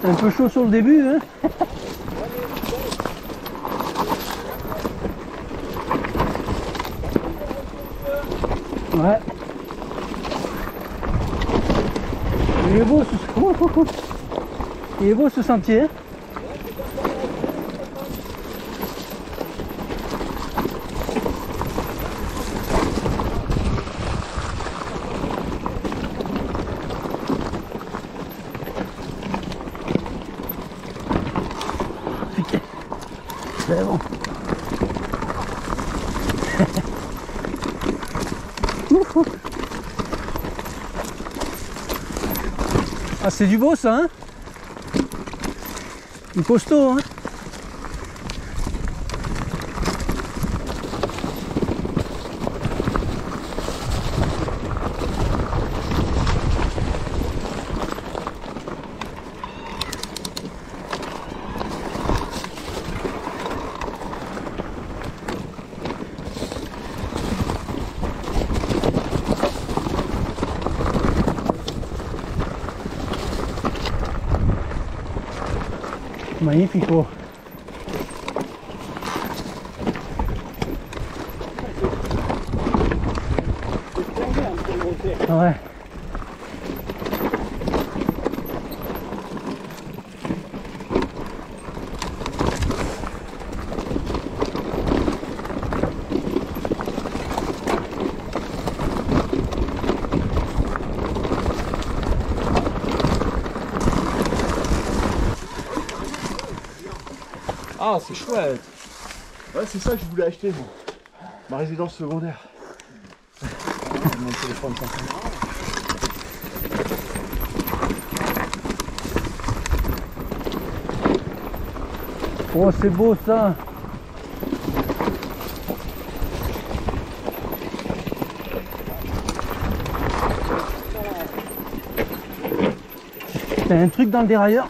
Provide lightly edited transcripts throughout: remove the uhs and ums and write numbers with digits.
Un peu chaud sur le début, hein. Ouais. Il est beau il est beau ce sentier. Hein. Putain, c'est bon. Ah, c'est du beau ça, hein? Du costaud, hein? Magnifico. Ouais. Ah, c'est chouette. Ouais, c'est ça que je voulais acheter, moi. Ma résidence secondaire. Mon téléphone Oh, c'est beau ça. T'as un truc dans le dérailleur.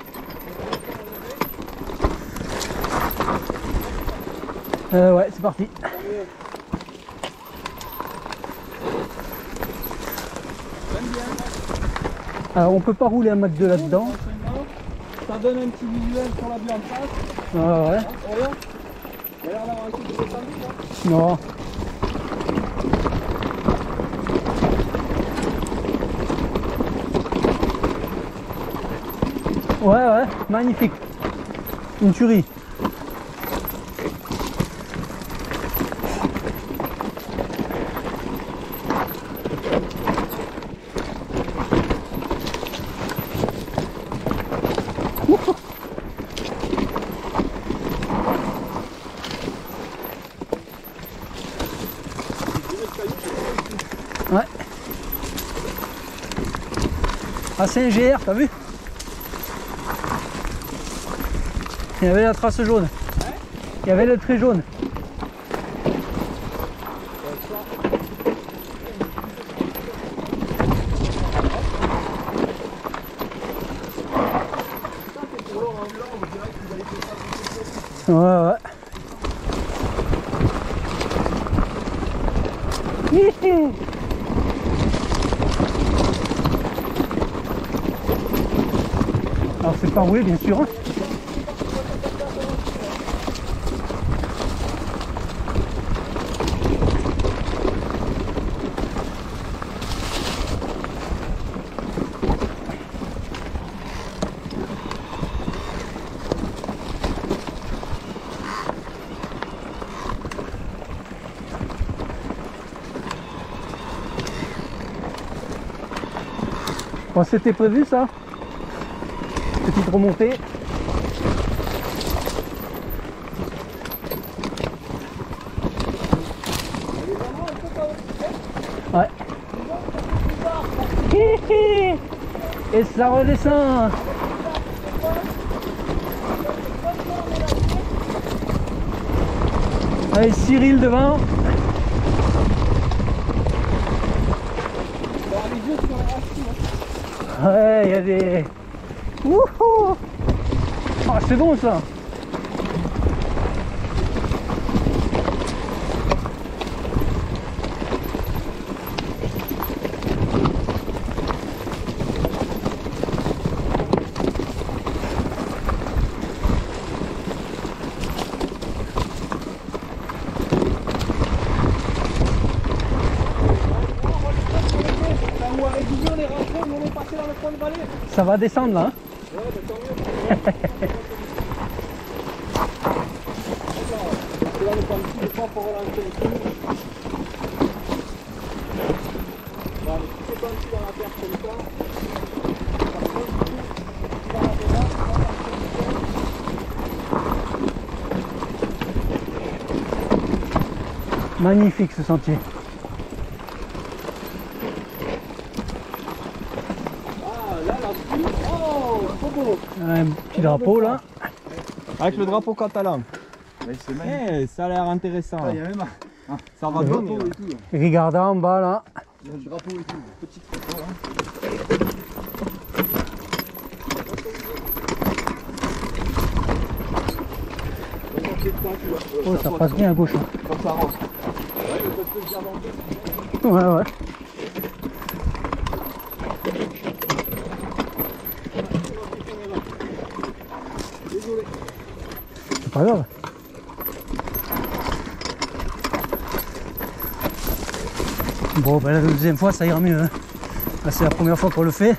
Ouais, c'est parti. Alors on peut pas rouler un McDo là-dedans. Ça donne un petit visuel sur la vue en face. Ah ouais. Regarde. Il a l'air d'avoir un truc de descendu là. Non. Ouais, magnifique. Une tuerie. Ouais. Ah, c'est un GR, t'as vu? Il y avait la trace jaune. Il y avait le trait jaune. Ouais. Alors c'est pas roulé bien sûr. Bon, c'était prévu ça. Petite remontée. Ouais. Et ça redescend. Allez, Cyril devant. Ouais, il y a des... Wouhou! Oh, c'est bon ça! Ça va descendre là. Hein. Ouais, bah tant mieux. Là, on prend un petit effort pour relancer le coup. Bon, allez, si c'est pas un petit dans la terre comme ça. Par contre, du coup, tu vas arriver là, tu vas partir du ciel. Magnifique ce sentier. Ah, là, là-dessus. Oh, trop beau. Un petit drapeau là. Avec le drapeau catalan. Ouais, c'est magnifique. Eh, ça a l'air intéressant. Ah, il y a même Ça va un donner. drapeau et tout. Regardez en bas là. Il y a le drapeau et tout. Petite photo. Hein. Oh, ça passe bien à gauche. Hein. Comme ça rentre. Ouais, ouais. C'est pas grave. Bon, ben la deuxième fois ça ira mieux. Hein. Là, c'est la première fois qu'on le fait.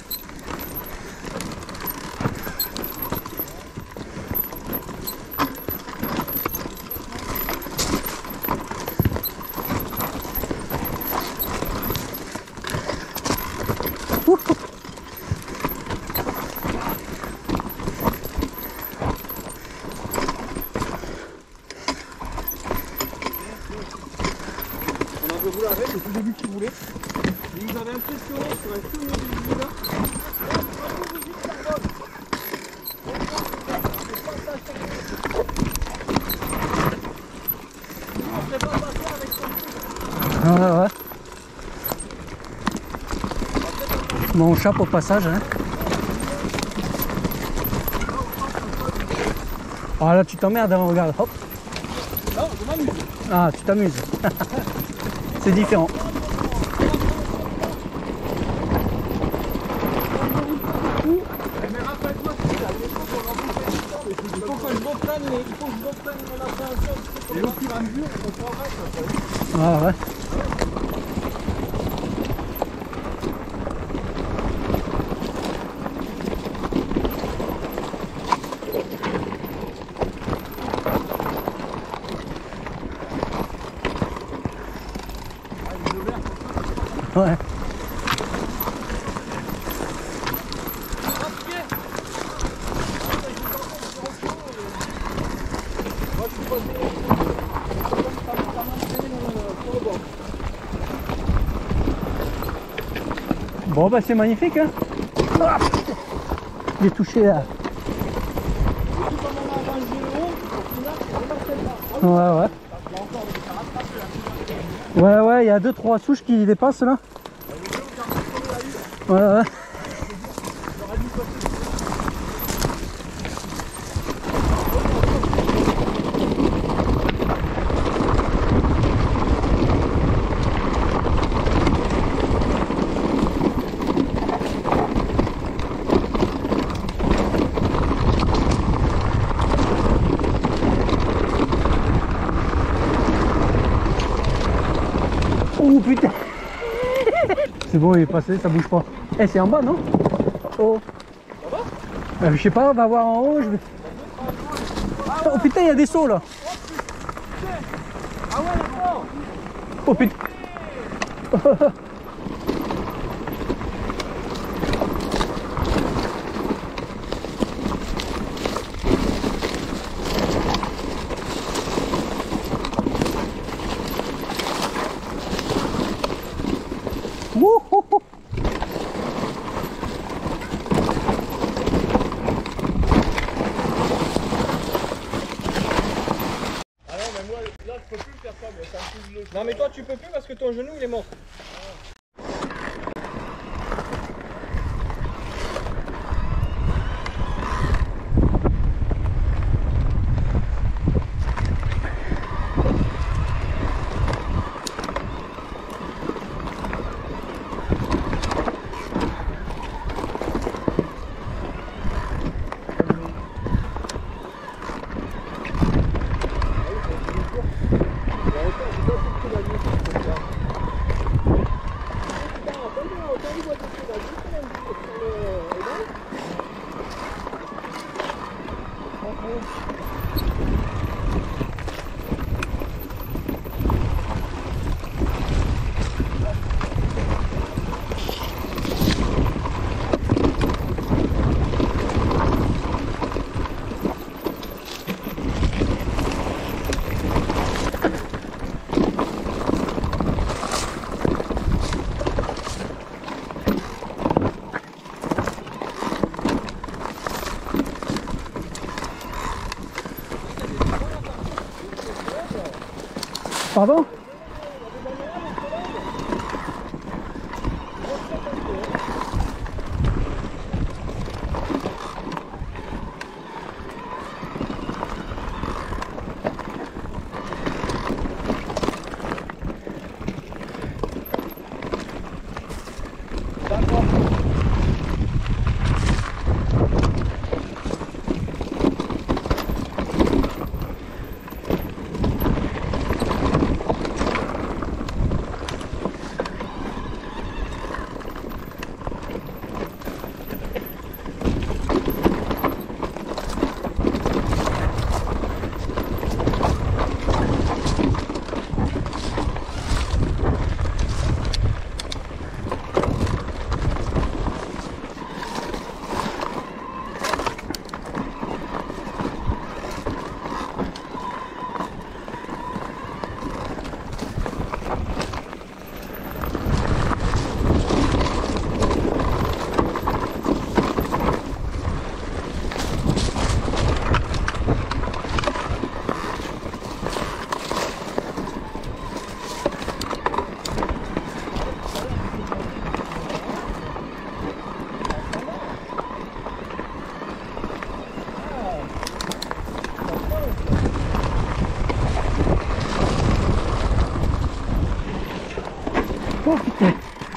On avait voulu arrêter depuis le début qu'ils voulaient. Ils nous avaient impressionné sur un tout nouveau là. Ouais, ouais. Mon chapeau au passage. Hein. Ah là tu t'emmerdes, hein, regarde. Hop. Non, je m'amuse. Ah, tu t'amuses. C'est différent. Mais rappelle-toi que c'est à l'époque on en bouffait du temps, mais il faut que je reprenne l'appréhension. Et au fur et à mesure, on progresse. Ah ouais. Ouais. Bon bah c'est magnifique hein. Ah, j'ai touché là. Ouais ouais. Ouais ouais, il y a 2-3 souches qui dépassent là. Ouais ouais. Oh putain. C'est bon, il est passé, ça bouge pas. Eh, c'est en bas, non? Oh. Je sais pas, on va voir en haut. Je vais... Oh putain, il y a des sauts là. Ah ouais, d'accord. Oh putain. Wouhou. Ah non, mais moi, là, je peux plus faire ça, mais ça me fout le... Non, mais toi, tu peux plus parce que ton genou, il est mort. Pardon? Oh putain.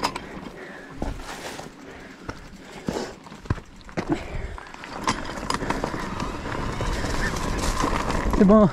C'est bon.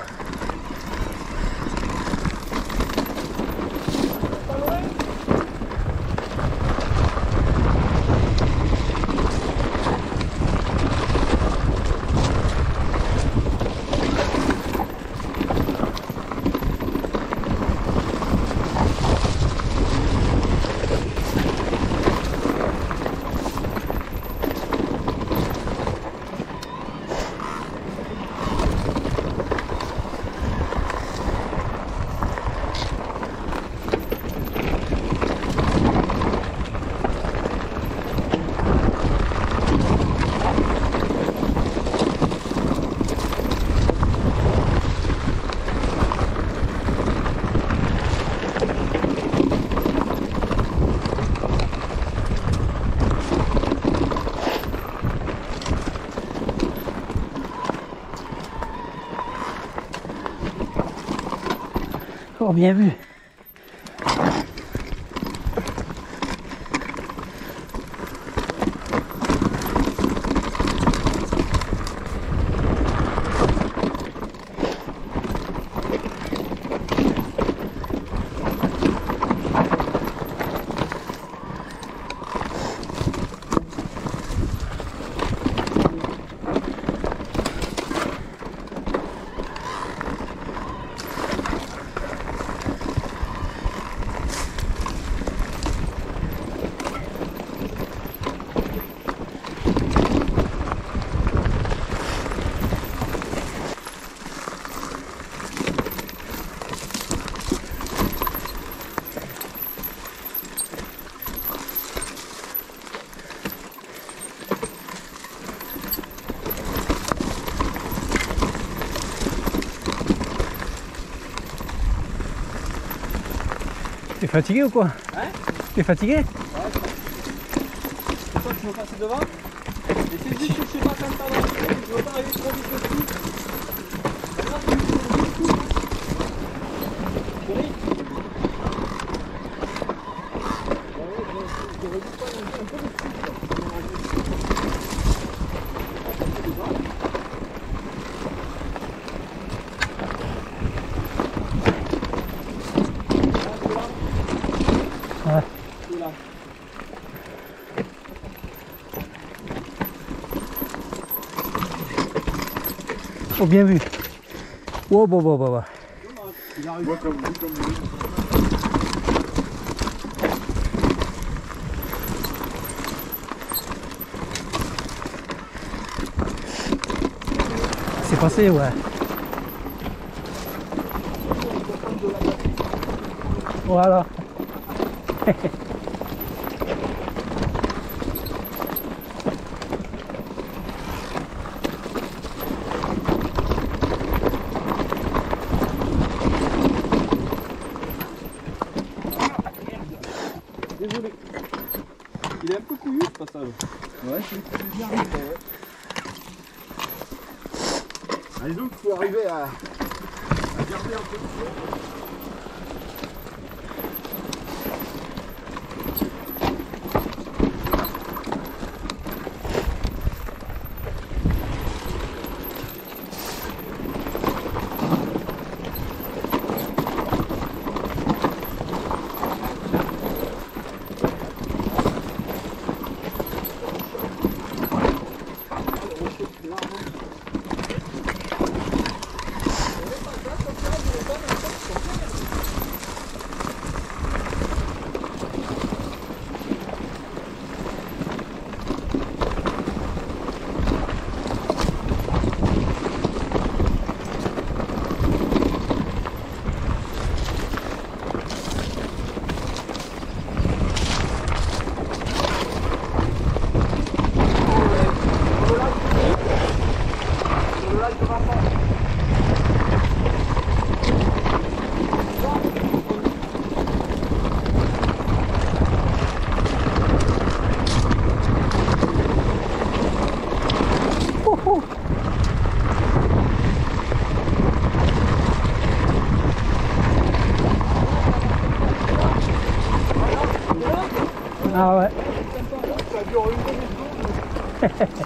Oh, bien vu. T'es fatigué ou quoi? Hein? T'es fatigué? Ouais, c'est toi qui veux passer devant? Essaye juste de chercher pas comme ça dans le truc, tu veux pas aller trop vite dessus. Maintenant, tu veux vite tout. Chérie? Je redis pas un peu de suite. Ouais. Là. Oh, bien vu. Oh, bon, bon, bon, bon. Il arrive comme lui, comme lui. C'est passé, ouais. Voilà. désolé. Il est un peu couillu ce passage. Ouais, c'est bien arrivé. Allez donc, il faut arriver à garder un peu de fond. Ah ouais. Ça dure une demi-seconde.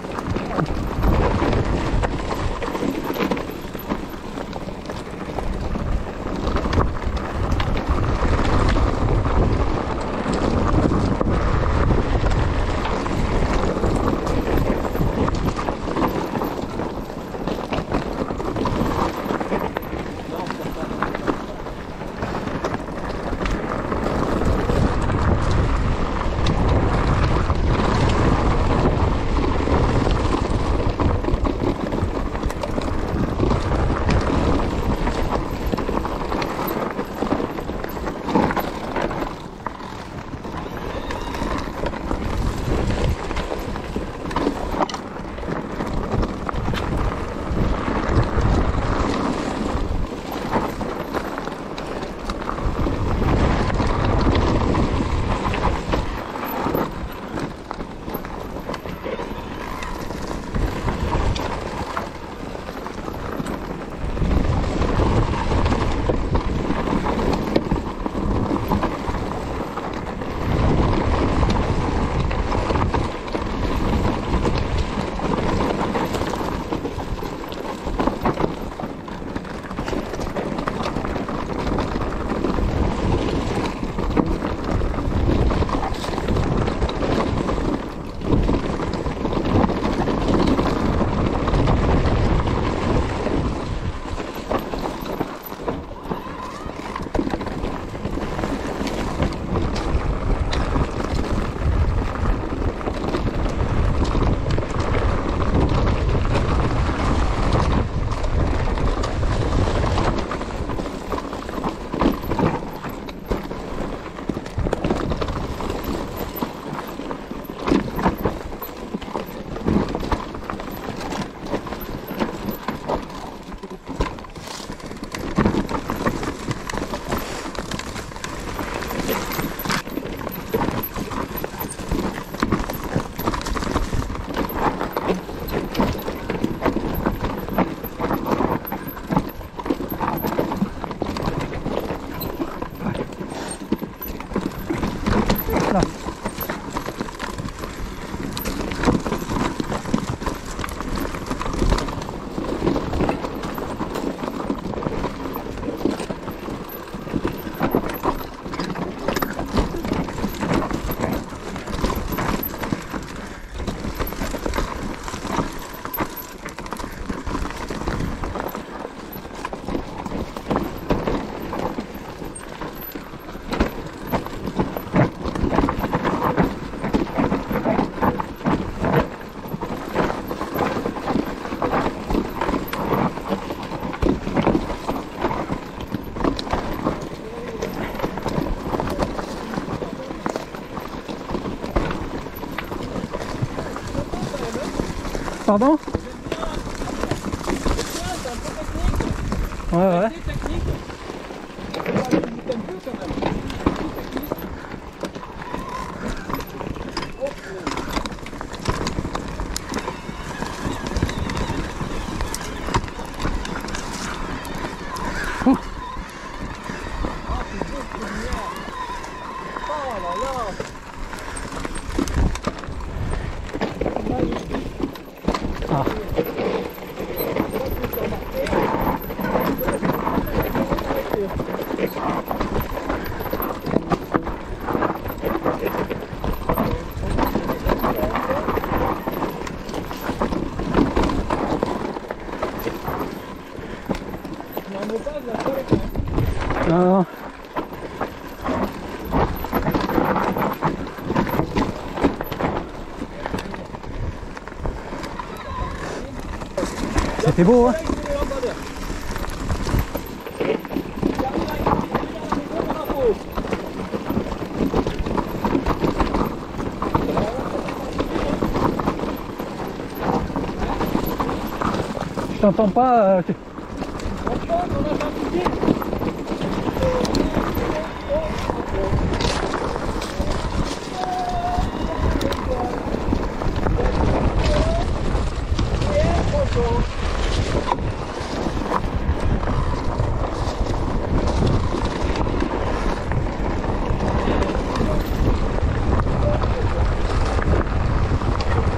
Pardon? Ouais, ouais. Oh là là. Ah. Non. C'était beau, hein? Je t'entends pas.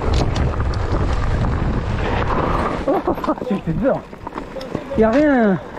Oh, c'était dur. Il n'y a rien.